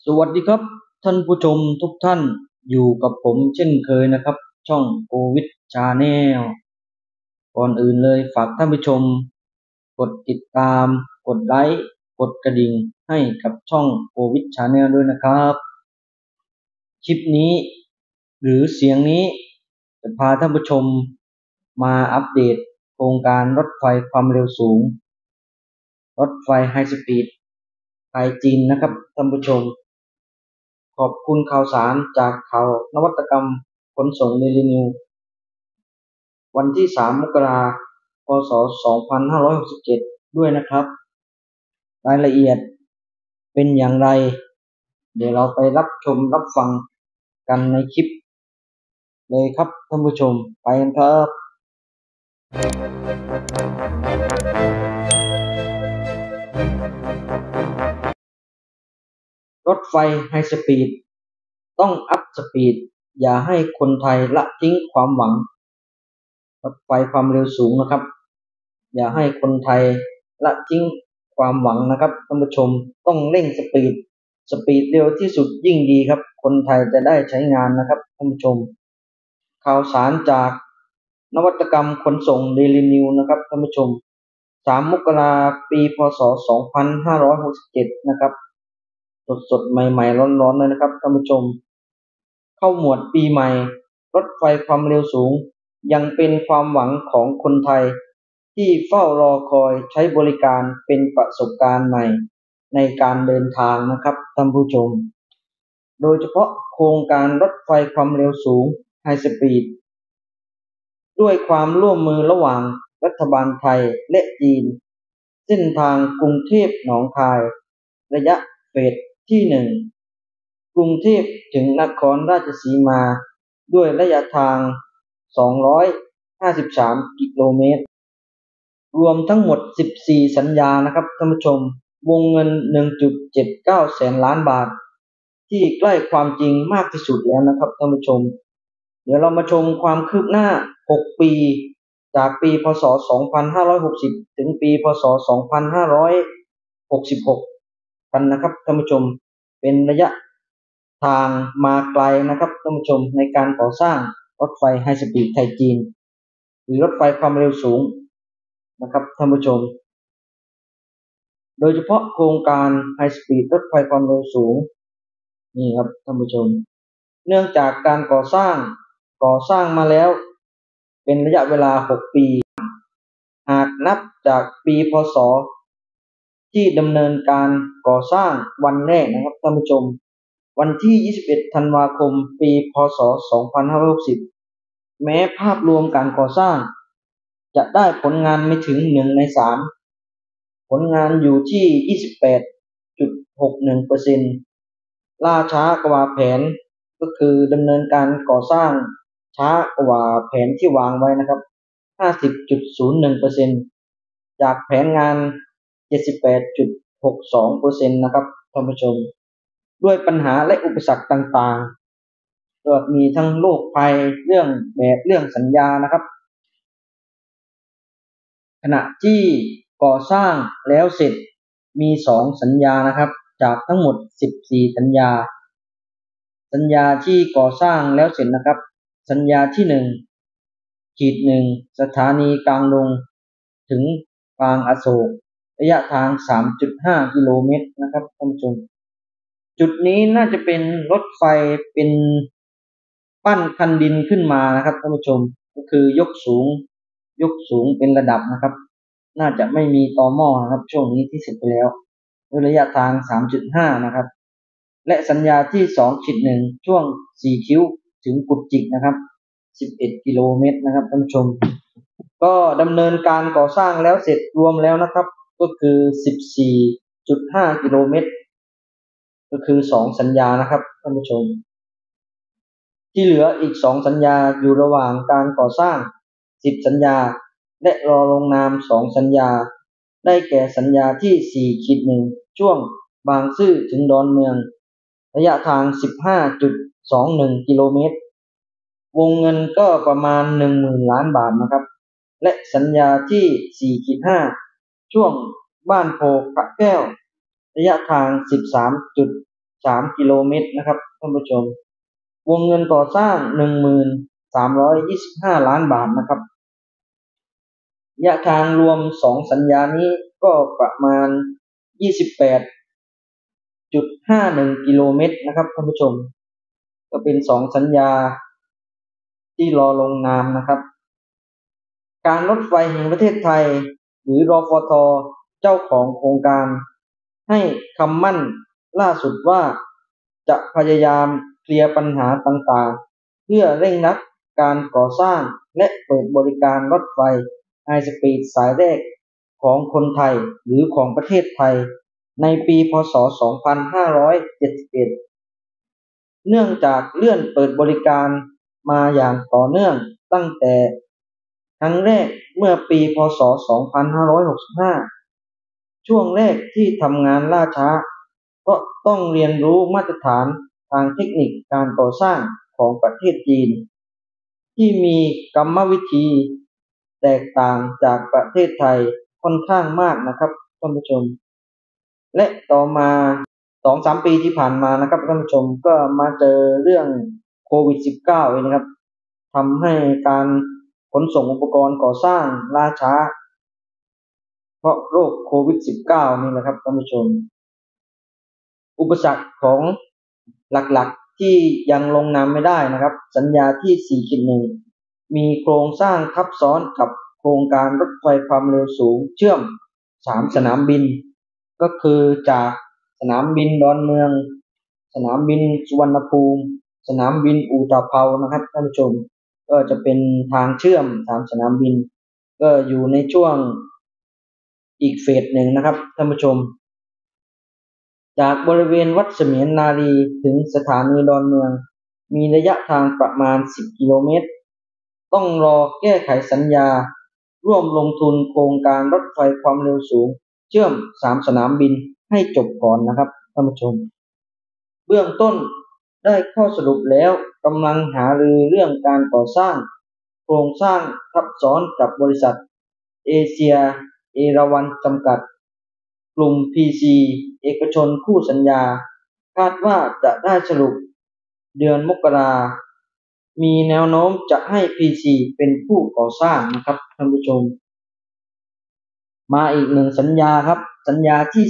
สวัสดีครับท่านผู้ชมทุกท่านอยู่กับผมเช่นเคยนะครับช่องโควิดชาแนลก่อนอื่นเลยฝากท่านผู้ชมกดติดตามกดไลค์กดกระดิ่งให้กับช่องโควิดชาแนลด้วยนะครับคลิปนี้หรือเสียงนี้จะพาท่านผู้ชมมาอัปเดตโครงการรถไฟความเร็วสูงรถไฟไฮสปีดไทยจีนนะครับท่านผู้ชม ขอบคุณข่าวสารจากข่าวนวัตกรรมขนส่งเดลินิววันที่3มกราคมพ.ศ. 2567ด้วยนะครับรายละเอียดเป็นอย่างไรเดี๋ยวเราไปรับชมรับฟังกันในคลิปเลยครับท่านผู้ชมไปกันครับรถไฟไฮสปีดต้องอัพสปีดอย่าให้คนไทยละทิ้งความหวังรถไฟความเร็วสูงนะครับอย่าให้คนไทยละทิ้งความหวังนะครับท่านผู้ชมต้องเร่งสปีดเร็วที่สุดยิ่งดีครับคนไทยจะได้ใช้งานนะครับท่านผู้ชมข่าวสารจากนวัตกรรมขนส่งเดลินิวนะครับท่านผู้ชม3 มกราคมปีพ.ศ. 2567นะครับสดๆใหม่ๆร้อนๆเลยนะครับท่านผู้ชมเข้าหมวดปีใหม่รถไฟความเร็วสูงยังเป็นความหวังของคนไทยที่เฝ้ารอคอยใช้บริการเป็นประสบการณ์ใหม่ในการเดินทางนะครับท่านผู้ชมโดยเฉพาะโครงการรถไฟความเร็วสูงไฮสปีดด้วยความร่วมมือระหว่างรัฐบาลไทยและจีนเส้นทางกรุงเทพหนองคายระยะเฟสที่1กรุงเทพถึงนครราชสีมาด้วยระยะทาง253กิโลเมตรรวมทั้งหมด14สัญญานะครับท่านผู้ชมวงเงิน 1.79 แสนล้านบาทที่ใกล้ความจริงมากที่สุดแล้วนะครับท่านผู้ชมเดี๋ยวเรามาชมความคืบหน้า6ปีจากปีพ.ศ. 2560ถึงปีพ.ศ. 2566กันนะครับท่านผู้ชมเป็นระยะทางมาไกลนะครับท่านผู้ชมในการก่อสร้างรถไฟไฮสปีดไทยจีนหรือรถไฟความเร็วสูงนะครับท่านผู้ชมโดยเฉพาะโครงการไฮสปีดรถไฟความเร็วสูงนี่ครับท่านผู้ชมเนื่องจากการก่อสร้างมาแล้วเป็นระยะเวลา6ปีหากนับจากปีพ.ศ. ที่ดำเนินการก่อสร้างวันแรกนะครับท่านผู้ชมวันที่21ธันวาคมปีพ.ศ. 2560แม้ภาพรวมการก่อสร้างจะได้ผลงานไม่ถึง1 ใน 3ผลงานอยู่ที่ 28.61% ล่าช้ากว่าแผนก็คือดำเนินการก่อสร้างช้ากว่าแผนที่วางไว้นะครับ 50.01% จากแผนงาน 78.62% นะครับท่านผู้ชมด้วยปัญหาและอุปสรรคต่างๆก็มีทั้งโรคภัยเรื่องสัญญานะครับขณะที่ก่อสร้างแล้วเสร็จมี2สัญญานะครับจากทั้งหมด14สัญญาที่ก่อสร้างแล้วเสร็จนะครับสัญญาที่1-1สถานีกลางดงถึงบางอโศกระยะทาง 3.5 กิโลเมตรนะครับท่านผู้ชมจุดนี้น่าจะเป็นรถไฟเป็นปั้นคันดินขึ้นมานะครับท่านผู้ชมก็คือยกสูงเป็นระดับนะครับน่าจะไม่มีตอหม้อนะครับช่วงนี้ที่เสร็จไปแล้วด้วยระยะทาง 3.5 นะครับและสัญญาที่ 2.1 ช่วง4คิ้วถึงกุดจิกนะครับ11กิโลเมตรนะครับท่านผู้ชมก็ดำเนินการก่อสร้างแล้วเสร็จรวมแล้วนะครับก็คือ 14.5 กิโลเมตรก็คือ2สัญญานะครับท่านผู้ชมที่เหลืออีก2สัญญาอยู่ระหว่างการก่อสร้าง10สัญญาและรอลงนาม2สัญญาได้แก่สัญญาที่ 4.1 ช่วงบางซื่อถึงดอนเมืองระยะทาง 15.21 กิโลเมตรวงเงินก็ประมาณ 10,000 ล้านบาทนะครับและสัญญาที่ 4.5 ช่วงบ้านโพพระแก้วระยะทาง 3 กิโลเมตรนะครับท่านผู้ชมวงเงินก่อสร้าง 1325 ล้านบาทนะครับระยะทางรวม2สัญญานี้ก็ประมาณ 28.51 กิโลเมตรนะครับท่านผู้ชมก็เป็น2สัญญาที่รอลงนามนะครับการรถไฟแห่งประเทศไทยหรือรฟท.เจ้าของโครงการให้คำมั่นล่าสุดว่าจะพยายามเคลียร์ปัญหาต่างๆเพื่อเร่งรัดการก่อสร้างและเปิดบริการรถไฟไฮสปีดสายแรกของคนไทยหรือของประเทศไทยในปีพ.ศ. 2571เนื่องจากเลื่อนเปิดบริการมาอย่างต่อเนื่องตั้งแต่ครั้งแรกเมื่อปีพ.ศ. 2565ช่วงแรกที่ทำงานล่าช้าเพราะต้องเรียนรู้มาตรฐานทางเทคนิคการก่อสร้างของประเทศจีนที่มีกรรมวิธีแตกต่างจากประเทศไทยค่อนข้างมากนะครับท่านผู้ชมและต่อมา2-3 ปีที่ผ่านมานะครับท่านผู้ชมก็มาเจอเรื่องโควิด-19เองนะครับทำให้การขนส่งอุปกรณ์ก่อสร้างล่าช้าเพราะโรคโควิด-19นี่นะครับท่านผู้ชมอุปสรรคของหลักๆที่ยังลงนามไม่ได้นะครับสัญญาที่ 4.1 มีโครงสร้างทับซ้อนกับโครงการรถไฟความเร็วสูงเชื่อม3สนามบินก็คือจากสนามบินดอนเมืองสนามบินสุวรรณภูมิสนามบินอุตภเปานะครับท่านผู้ชมก็จะเป็นทางเชื่อม3สนามบินก็อยู่ในช่วงอีกเฟสหนึ่งนะครับท่านผู้ชมจากบริเวณวัดเสมียนนารีถึงสถานีดอนเมืองมีระยะทางประมาณ10 กิโลเมตรต้องรอแก้ไขสัญญาร่วมลงทุนโครงการรถไฟความเร็วสูงเชื่อม3สนามบินให้จบก่อนนะครับท่านผู้ชมเบื้องต้นได้ข้อสรุปแล้วกำลังหารือเรื่องการก่อสร้างโครงสร้างทับซ้อนกับบริษัทเอเชียเอราวัณจำกัดกลุ่ม PC เอกชนคู่สัญญาคาดว่าจะได้สรุปเดือนมกรามีแนวโน้มจะให้ PC เป็นผู้ก่อสร้างนะครับท่านผู้ชมมาอีกหนึ่งสัญญาครับสัญญาที่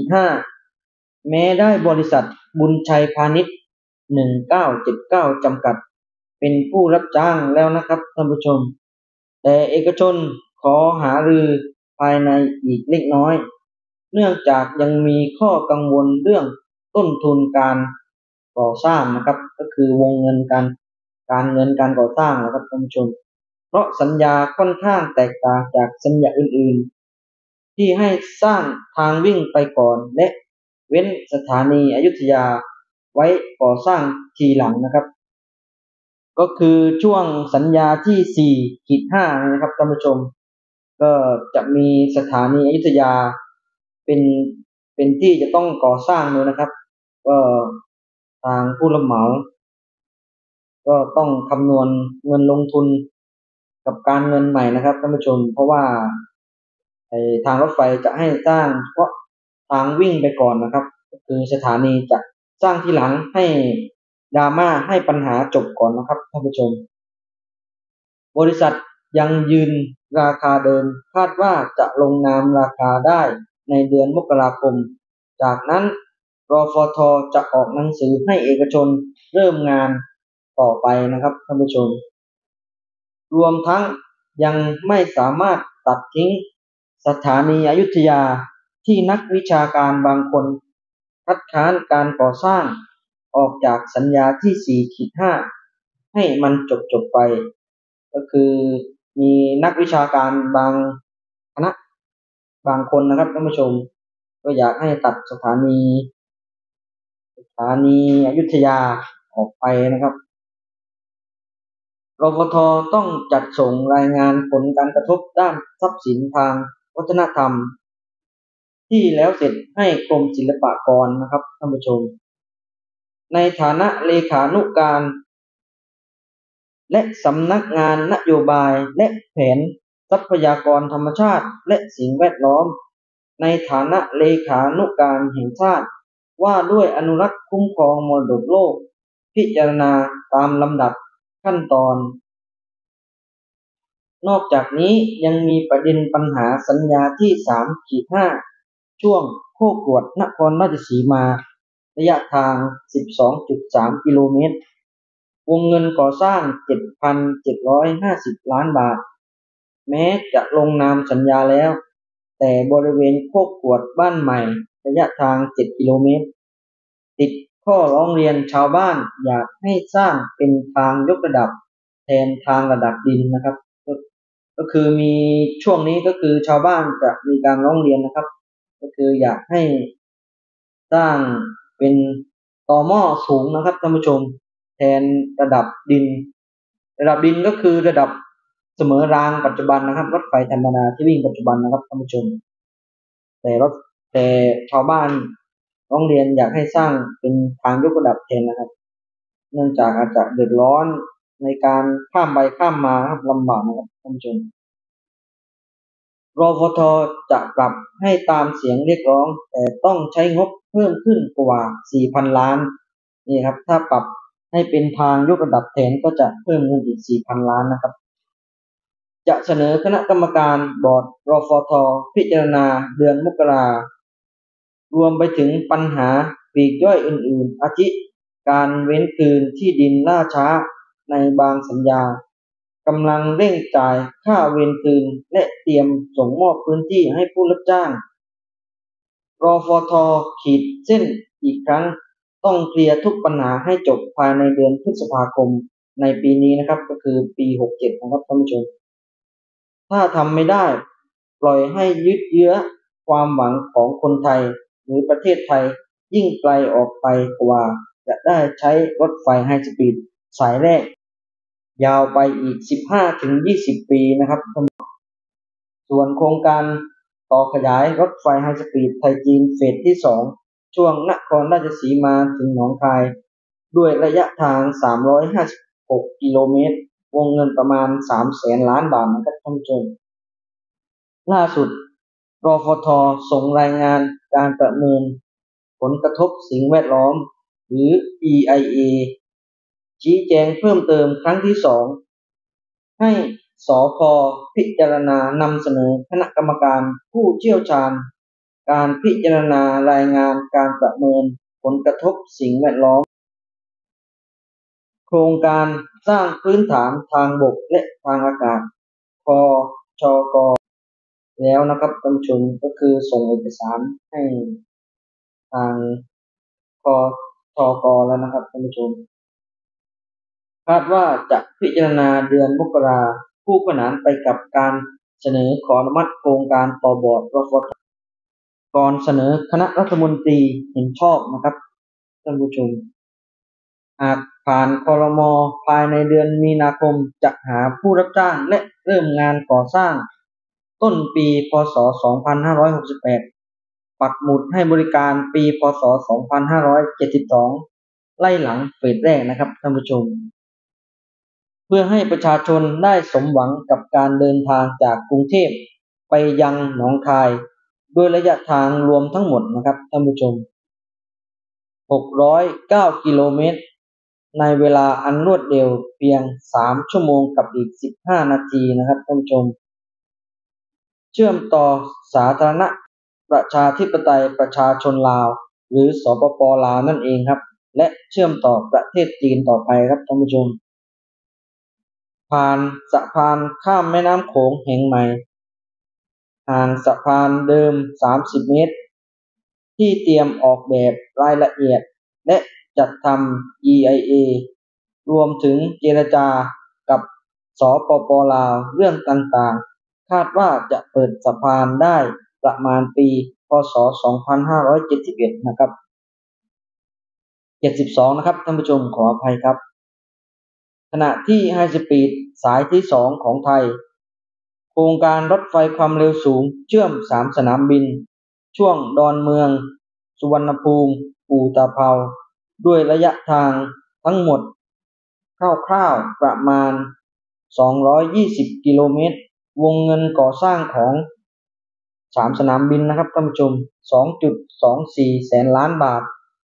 4.5 แม้ได้บริษัทบุญชัยพาณิชย์1979จำกัดเป็นผู้รับจ้างแล้วนะครับท่านผู้ชมแต่เอกชนขอหารือภายในอีกเล็กน้อยเนื่องจากยังมีข้อกังวลเรื่องต้นทุนการก่อสร้างนะครับก็คือวงเงินการก่อสร้างนะครับท่านผู้ชมเพราะสัญญาค่อนข้างแตกต่างจากสัญญาอื่นๆที่ให้สร้างทางวิ่งไปก่อนและเว้นสถานีอยุธยาไว้ก่อสร้างทีหลังนะครับก็คือช่วงสัญญาที่ 4.5 นะครับท่านผู้ชมก็จะมีสถานีอยุธยาเป็นที่จะต้องก่อสร้างเลยนะครับก็ทางผู้รับเหมาก็ต้องคำนวณเงินลงทุนกับการเงินใหม่นะครับท่านผู้ชมเพราะว่าทางรถไฟจะให้สร้างเฉพาะทางวิ่งไปก่อนนะครับก็คือสถานีจะสร้างทีหลังให้ดราม่าให้ปัญหาจบก่อนนะครับท่านผู้ชมบริษัทยังยืนราคาเดิมคาดว่าจะลงนามราคาได้ในเดือนมกราคมจากนั้นรฟท.จะออกหนังสือให้เอกชนเริ่มงานต่อไปนะครับท่านผู้ชมรวมทั้งยังไม่สามารถตัดทิ้งสถานีอยุธยาที่นักวิชาการบางคนคัดค้านการก่อสร้างออกจากสัญญาที่ 4.5 ให้มันจบไปก็คือมีนักวิชาการบางคณะบางคนนะครับท่านผู้ชมก็อยากให้ตัดสถานีอยุธยาออกไปนะครับรฟท.ต้องจัดส่งรายงานผลการกระทบด้านทรัพย์สินทางวัฒนธรรมที่แล้วเสร็จให้กรมศิลปากรนะครับท่านผู้ชมในฐานะเลขานุการและสำนักงานนโยบายและแผนทรัพยากรธรรมชาติและสิ่งแวดล้อมในฐานะเลขานุการแห่งชาติว่าด้วยอนุรักษ์คุ้มครองมรดกโลกพิจารณาตามลำดับขั้นตอนนอกจากนี้ยังมีประเด็นปัญหาสัญญาที่ 3-5 ช่วงโคกรวดนครราชสีมาระยะทาง 12.3 กิโลเมตรวงเงินก่อสร้าง 7,750 ล้านบาทแม้จะลงนามสัญญาแล้วแต่บริเวณโคกกรวดบ้านใหม่ระยะทาง 7 กิโลเมตรติดข้อร้องเรียนชาวบ้านอยากให้สร้างเป็นทางยกระดับแทนทางระดับดินนะครับก็คือมีช่วงนี้ก็คือชาวบ้านจะมีการร้องเรียนนะครับก็คืออยากให้สร้างเป็นต่อหม้อสูงนะครับท่านผู้ชมแทนระดับดินก็คือระดับเสมอรางปัจจุบันนะครับรถไฟธรรมดาที่วิ่งปัจจุบันนะครับท่านผู้ชมแต่ชาวบ้านร้องเรียนอยากให้สร้างเป็นทางยกระดับแทนนะครับเนื่องจากอาจจะเดือดร้อนในการข้ามไปข้ามมาครับลำบากนะครับท่านผู้ชมรฟท.จะปรับให้ตามเสียงเรียกร้องแต่ต้องใช้งบเพิ่มขึ้นกว่า 4,000 ล้านนี่ครับถ้าปรับให้เป็นทางยกระดับแทนก็จะเพิ่มเงินอีก 4,000 ล้านนะครับจะเสนอคณะกรรมการบอร์ดรฟท.พิจารณาเดือนมกรารวมไปถึงปัญหาปลีกย่อยอื่นๆอาทิการเว้นคืนที่ดินล่าช้าในบางสัญญากำลังเร่งจ่ายค่าเวรคืนและเตรียมส่งมอบพื้นที่ให้ผู้รับจ้างรฟท.ขีดเส้นอีกครั้งต้องเคลียร์ทุกปัญหาให้จบภายในเดือนพฤษภาคมในปีนี้นะครับก็คือปี 67นะครับท่านผู้ชมถ้าทำไม่ได้ปล่อยให้ยืดเยื้อความหวังของคนไทยหรือประเทศไทยยิ่งไกลออกไปกว่าจะได้ใช้รถไฟไฮสปีดสายแรกยาวไปอีก 15-20 ปีนะครับส่วนโครงการต่อขยายรถไฟไฮสปีดไทยจีนเฟสที่ 2ช่วงนครราชสีมาถึงหนองคายด้วยระยะทาง 356 กิโลเมตรวงเงินประมาณ 300,000 ล้านบาทนะครับท่านผู้ชมล่าสุดรฟท.ส่งรายงานการประเมินผลกระทบสิ่งแวดล้อมหรือ EIA ชี้แจงเพิ่มเติมครั้งที่ 2ให้สค.พิจารณานำเสนอคณะกรรมการผู้เชี่ยวชาญการพิจารณารายงานการประเมินผลกระทบสิ่งแวดล้อมโครงการสร้างพื้นฐานทางบกและทางอากาศคชก.แล้วนะครับท่านผู้ชมก็คือส่งเอกสารให้ทางคชก.แล้วนะครับท่านผู้ชมคาดว่าจะพิจารณาเดือนมกราคู่ขนานไปกับการเสนอขออนุมัติโครงการต่อบอร์ดรฟท.ก่อนเสนอคณะรัฐมนตรีเห็นชอบนะครับท่านผู้ชมหากผ่านครม.ภายในเดือนมีนาคมจะหาผู้รับจ้างและเริ่มงานก่อสร้างต้นปีพ.ศ. 2568ปักหมุดให้บริการปีพ.ศ. 2572ไล่หลังเฟสแรกนะครับท่านผู้ชมเพื่อให้ประชาชนได้สมหวังกับการเดินทางจากกรุงเทพไปยังหนองคายโดยระยะทางรวมทั้งหมดนะครับท่านผู้ชม609 กิโลเมตรในเวลาอันรวดเร็วเพียง3 ชั่วโมงกับอีก15 นาทีนะครับท่านผู้ชมเชื่อมต่อสาธารณประชาธิปไตยประชาชนลาวหรือสปป.ลาวนั่นเองครับและเชื่อมต่อประเทศจีนต่อไปครับท่านผู้ชมผ่านสะพานข้ามแม่น้ำโขงแห่งใหม่ห่างสะพานเดิม30 เมตรที่เตรียมออกแบบรายละเอียดและจัดทำ EIA รวมถึงเจรจากับสปป.ลาวเรื่องต่างๆคาดว่าจะเปิดสะพานได้ประมาณปีพ.ศ. 2571นะครับ72นะครับท่านผู้ชมขออภัยครับขณะที่ไฮสปีดสายที่ 2ของไทยโครงการรถไฟความเร็วสูงเชื่อม3 สนามบินช่วงดอนเมืองสุวรรณภูมิอู่ตะเภาด้วยระยะทางทั้งหมดคร่าวๆประมาณ220 กิโลเมตรวงเงินก่อสร้างของ3 สนามบินนะครับท่านผู้ชม 2.24 แสนล้านบาท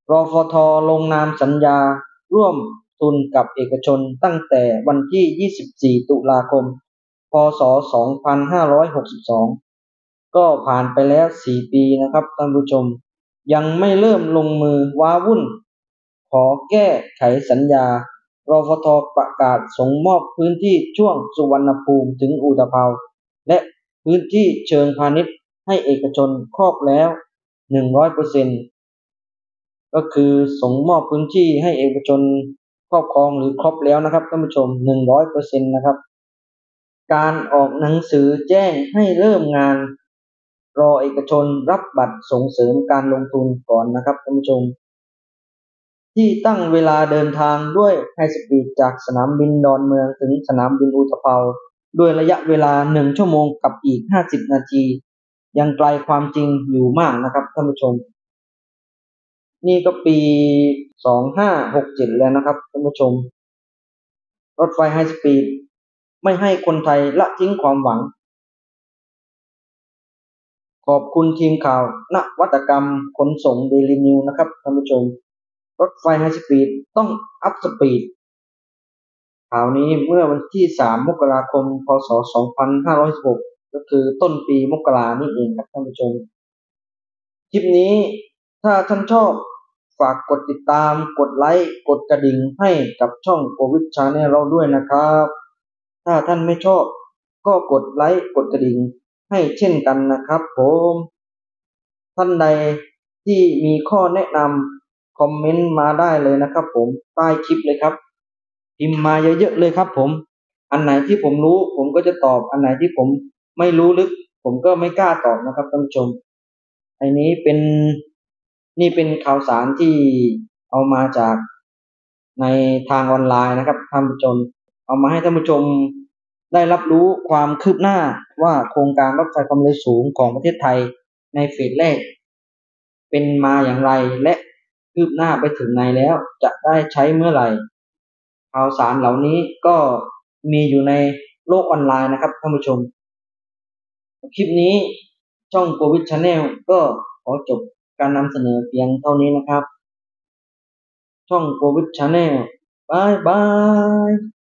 รฟท.ลงนามสัญญาร่วมทุนกับเอกชนตั้งแต่วันที่ 24 ตุลาคม พ.ศ. 2562 ก็ผ่านไปแล้ว 4 ปีนะครับท่านผู้ชมยังไม่เริ่มลงมือว้าวุ่นขอแก้ไขสัญญารฟท.ประกาศส่งมอบพื้นที่ช่วงสุวรรณภูมิถึงอุตภาวและพื้นที่เชิงพาณิชย์ให้เอกชนครอบแล้ว 100%ก็คือส่งมอบพื้นที่ให้เอกชนครอบครองหรือครบแล้วนะครับท่านผู้ชม 100% นะครับการออกหนังสือแจ้งให้เริ่มงานรอเอกชนรับบัตรส่งเสริมการลงทุนก่อนนะครับท่านผู้ชมที่ตั้งเวลาเดินทางด้วยไฮสปีดจากสนามบินดอนเมืองถึงสนามบินอุตภาวด้วยระยะเวลา1 ชั่วโมงกับอีก50 นาทียังไกลความจริงอยู่มากนะครับท่านผู้ชมนี่ก็ปี2567แล้วนะครับท่านผู้ชมรถไฟไฮสปีดไม่ให้คนไทยละทิ้งความหวังขอบคุณทีมข่าวนวัตกรรมขนส่งเดลินิวนะครับท่านผู้ชมรถไฟไฮสปีดต้องอัพสปีดข่าวนี้เมื่อวันที่ 3 มกราคม พ.ศ. 2516ก็คือต้นปีมกรานี่เองครับท่านผู้ชมคลิปนี้ถ้าท่านชอบฝากกดติดตามกดไลค์กดกระดิ่งให้กับช่องโควิดชาแนลเราด้วยนะครับถ้าท่านไม่ชอบก็กดไลค์กดกระดิ่งให้เช่นกันนะครับผมท่านใดที่มีข้อแนะนำคอมเมนต์มาได้เลยนะครับผมใต้คลิปเลยครับพิมพ์มาเยอะๆเลยครับผมอันไหนที่ผมรู้ผมก็จะตอบอันไหนที่ผมไม่รู้ลึกผมก็ไม่กล้าตอบนะครับท่านผู้ชมอันนี้เป็นข่าวสารที่เอามาจากในทางออนไลน์นะครับท่านผู้ชมเอามาให้ท่านผู้ชมได้รับรู้ความคืบหน้าว่าโครงการรถไฟความเร็วสูงของประเทศไทยในเฟสแรกเป็นมาอย่างไรและคืบหน้าไปถึงไหนแล้วจะได้ใช้เมื่อไหร่ข่าวสารเหล่านี้ก็มีอยู่ในโลกออนไลน์นะครับท่านผู้ชมคลิปนี้ช่องโควิดชาแนลก็ขอจบการนำเสนอเพียงเท่านี้นะครับช่องโควิดชาแนลบายบาย